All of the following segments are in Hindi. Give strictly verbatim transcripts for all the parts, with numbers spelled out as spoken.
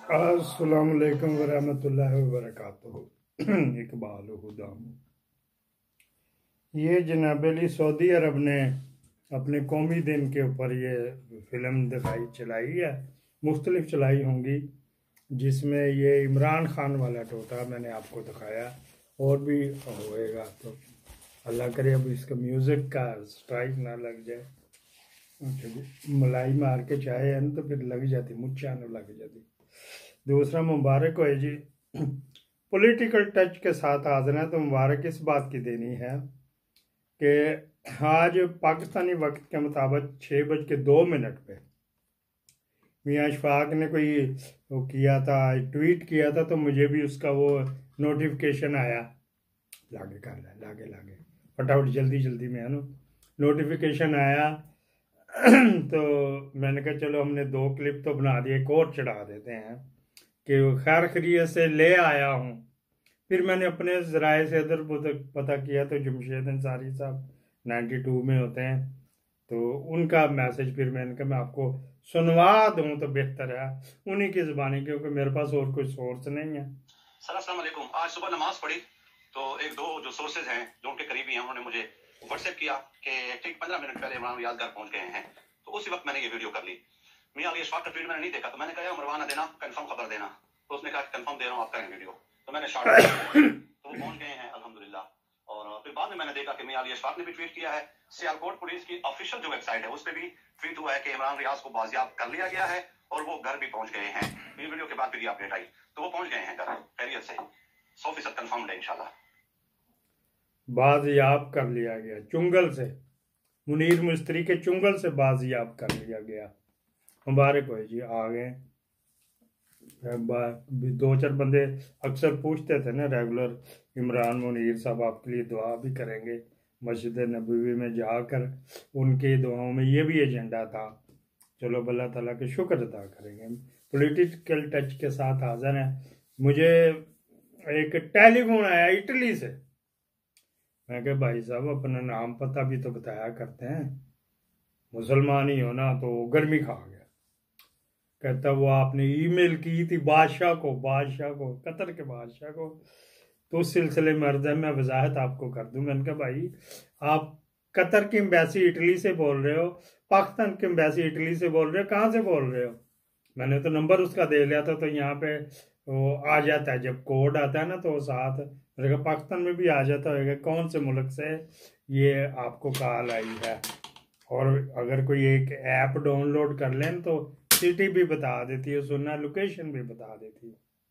अस्सलाम वालेकुम वरहमतुल्लाहि वबरकातुहू। इकबाल हुदाम। ये जनाब अली सऊदी अरब ने अपने कौमी दिन के ऊपर ये फिल्म दिखाई चलाई है, मुख्तलिफ चलाई होंगी, जिसमें ये इमरान खान वाला टोटा मैंने आपको दिखाया, और भी होएगा तो अल्लाह करे अब इसका म्यूज़िक का स्ट्राइक ना लग जाए। मलाई मार के चाहे है तो फिर लग जाती, मुच्छा न लग जाती। दूसरा मुबारक हो जी, पॉलिटिकल टच के साथ हाजिर है तो मुबारक इस बात की देनी है कि आज पाकिस्तानी वक्त के मुताबिक छः बज के दो मिनट पे मियाँ अशफाक ने कोई वो किया था, ट्वीट किया था, तो मुझे भी उसका वो नोटिफिकेशन आया। लागे कर ले लागे लागे फटाफट जल्दी जल्दी में है ना नोटिफिकेशन आया। तो मैंने कहा चलो हमने दो क्लिप तो बना दिए, एक और चढ़ा देते हैं कि खैर खैरियत से ले आया हूँ। फिर मैंने अपने ज़राए से इधर पता किया तो जमशेद अंसारी साहब नाइन्टी टू में होते हैं, तो उनका मैसेज फिर मैंने कहा मैं आपको सुनवा दूँ तो बेहतर है उन्हीं की ज़बानी, क्योंकि मेरे पास और कोई सोर्स नहीं है। सर अस्सलाम वालेकुम। आज सुबह नमाज पढ़ी तो एक दो जो सोर्सेज हैं जो उनके करीबी हैं उन्होंने मुझे व्हाट्सएप किया कि ठीक पंद्रह मिनट पहले इमरान रियाज घर पहुंच गए हैं। तो उसी वक्त मैंने ये वीडियो कर ली। मियां अली अशफाक का ट्वीट मैंने नहीं देखा, तो मैंने कहा मरवा ना देना, कंफर्म खबर देना। तो उसने कहा कंफर्म दे रहा हूँ, आप करें वीडियो। तो मैंने शॉर्ट तो वो पहुंच गए हैं अल्हम्दुलिल्लाह। और फिर बाद में मैंने देखा कि मियां अली अशफाक ने भी ट्वीट किया है। सियालकोट पुलिस की ऑफिशियल जो वेबसाइट है उस पर भी ट्वीट हुआ है कि इमरान रियाज को बाजियाब कर लिया गया है और वो घर भी पहुंच गए हैं। ये वीडियो के बाद फिर अपडेट आई तो वो पहुंच गए हैं घर खैरियत से, सौ फीसद कंफर्म है इंशाल्लाह। बाजियाब कर लिया गया चुंगल से, मुनीर मिस्त्री के चुंगल से बाजियाब कर लिया गया। मुबारक हो जी, आ गए। दो चार बंदे अक्सर पूछते थे ना रेगुलर, इमरान मुनीर साहब आपके लिए दुआ भी करेंगे। मस्जिद नबवी में जाकर उनकी दुआओं में ये भी एजेंडा था। चलो अल्लाह ताला के शुक्र अदा करेंगे। पॉलिटिकल टच के साथ हाजिर है। मुझे एक टेलीफोन आया इटली से। मैं कहा भाई साहब अपना नाम पता भी तो बताया करते हैं, मुसलमान ही हो ना, तो गर्मी खा गया। कहता वो आपने ईमेल की थी बादशाह को, बादशाह को, कतर के बादशाह को, तो उस सिलसिले में अर्ज है मैं वजाहत आपको कर दूं। मैंने कहा भाई आप कतर की एम्बेसी इटली से बोल रहे हो, पाकिस्तान की एम्बेसी इटली से बोल रहे हो, कहाँ से बोल रहे हो? मैंने तो नंबर उसका दे लिया था, तो यहाँ पे वो आ जाता है, जब कोड आता है ना तो साथ मेरे कहा पाकिस्तान में भी आ जाता होगा कौन से मुल्क से ये आपको कॉल आई है। और अगर कोई एक ऐप डाउनलोड कर लें तो सिटी भी बता देती है, सुनना लोकेशन भी बता देती है।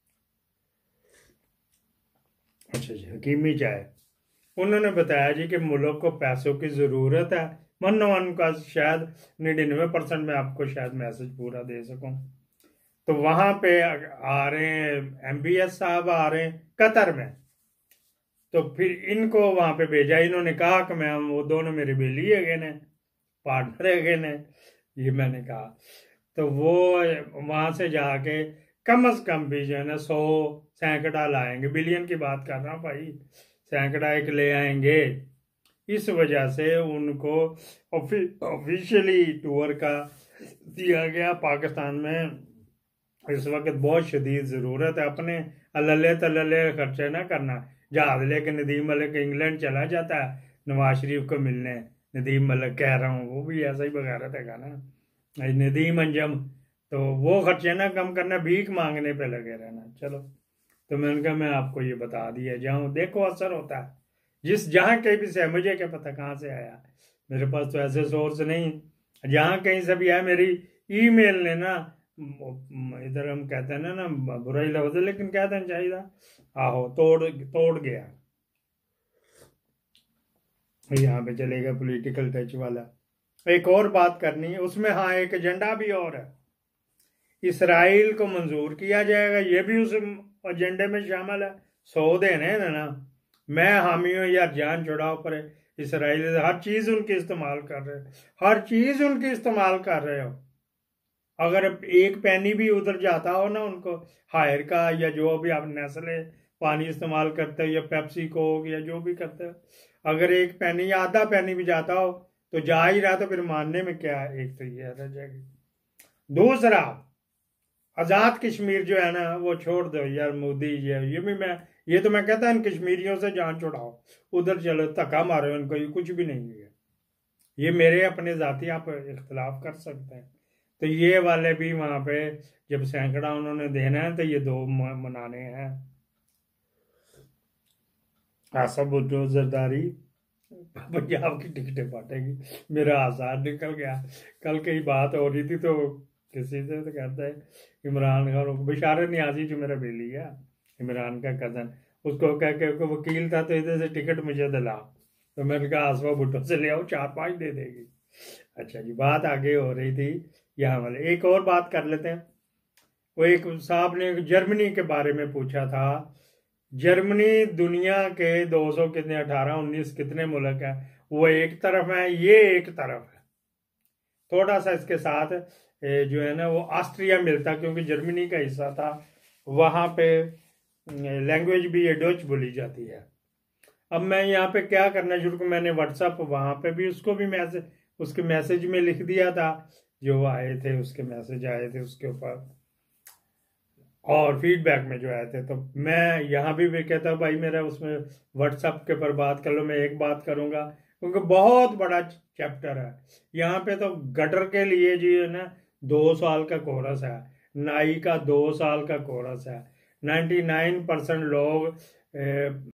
अच्छा जी, हकीमी चाय उन्होंने बताया जी कि मुल्क को पैसों की ज़रूरत है। मन वन का शायद निन्यानवे परसेंट में आपको शायद मैसेज पूरा दे सकूं। तो वहाँ पे आ रहे हैं एम बी एस साहब, आ रहे हैं कतर में, तो फिर इनको वहाँ पे भेजा। इन्होंने कहा कि मैं वो दोनों मेरे बेली है ने पार्टनर है ने, ये मैंने कहा। तो वो वहाँ से जाके कम अज कम भी जो है ना सौ सैकड़ा लाएंगे, बिलियन की बात कर रहा हूँ भाई, सैकड़ा एक ले आएंगे। इस वजह से उनको ऑफिशियली टूर का दिया गया। पाकिस्तान में इस वक्त बहुत शदीद ज़रूरत है, अपने अल्ले तल्ले खर्चे ना करना। जहाज लेके नदीम मलिक इंग्लैंड चला जाता है नवाज शरीफ को मिलने, नदीम मलिक कह रहा हूँ, वो भी ऐसा ही बगारत है ना नदीम अंजम, तो वो खर्चे ना कम करना, भीख मांगने पे लगे रहना। चलो तो मैंने कहा मैं आपको ये बता दिया जाऊँ, देखो असर होता है। जिस जहाँ कहीं भी से, मुझे क्या पता कहाँ से आया, मेरे पास तो ऐसे सोर्स नहीं। जहाँ कहीं से भी आया, मेरी ईमेल ने ना, इधर हम कहते हैं ना ना बुरा ही लफ्ज़, लेकिन कहते हैं चाहिए आहो तोड़ तोड़ गया। यहाँ पे चलेगा पॉलिटिकल टच वाला। एक और बात करनी है उसमें, हाँ एक एजेंडा भी और है, इसराइल को मंजूर किया जाएगा, ये भी उस एजेंडे में शामिल है। सौ देने हैं ना, मैं हामी हूँ यार, जान छुड़ाओ पर इसराइल हर चीज़ उनकी इस्तेमाल कर रहे हो, हर चीज़ उनकी इस्तेमाल कर रहे हो। अगर एक पैनी भी उधर जाता हो ना उनको हायर का, या जो भी आप नेस्ले पानी इस्तेमाल करते हो, या पेप्सी कोक या जो भी करते हो, अगर एक पैनी या आधा पैनी भी जाता हो तो जा ही रहा, तो फिर मानने में क्या है? एक तो ये रह जाएगी। दूसरा, आज़ाद कश्मीर जो है ना वो छोड़ दो यार, मोदी ये ये भी मैं ये तो मैं कहता इन कश्मीरियों से जान छुड़ाओ, उधर चलो धक्का मारो इनको, ये कुछ भी नहीं है। ये मेरे अपने जाति आप इख्तलाफ कर सकते हैं। तो ये वाले भी वहां पे जब सैकड़ा उन्होंने देना है तो ये दो मनाने हैं। आसफ भुट्टो जरदारी पंजाब की टिकटें बांटेगी, मेरा आसार निकल गया। कल कई बात हो रही थी तो किसी से तो कहता है इमरान खान, बिशारत नियाजी जो मेरा बेली है इमरान का कजन, उसको कह के वकील था तो इधर से टिकट मुझे दिला, तो मैंने कहा आसफा भुट्टो से ले आओ, चार पांच दे देगी। अच्छा जी, बात आगे हो रही थी यहाँ वाले। एक और बात कर लेते हैं। वो एक साहब ने जर्मनी के बारे में पूछा था। जर्मनी दुनिया के दो सौ कितने अठारह उन्नीस कितने मुल्क है, वो एक तरफ है, ये एक तरफ है। थोड़ा सा इसके साथ जो है ना वो ऑस्ट्रिया मिलता, क्योंकि जर्मनी का हिस्सा था, वहां पे लैंग्वेज भी ये डच बोली जाती है। अब मैं यहाँ पे क्या करना शुरू कर, मैंने व्हाट्सअप वहां पे भी उसको भी मैसेज उसके मैसेज में लिख दिया था, जो आए थे उसके मैसेज आए थे उसके ऊपर, और फीडबैक में जो आए थे। तो मैं यहाँ भी भी कहता हूँ भाई मेरा उसमें व्हाट्सअप के पर बात कर लो, मैं एक बात करूंगा क्योंकि बहुत बड़ा चैप्टर है। यहाँ पे तो गटर के लिए जी है ना दो साल का कोर्स है, नाई का दो साल का कोर्स है, नाइन्टी नाइन परसेंट लोग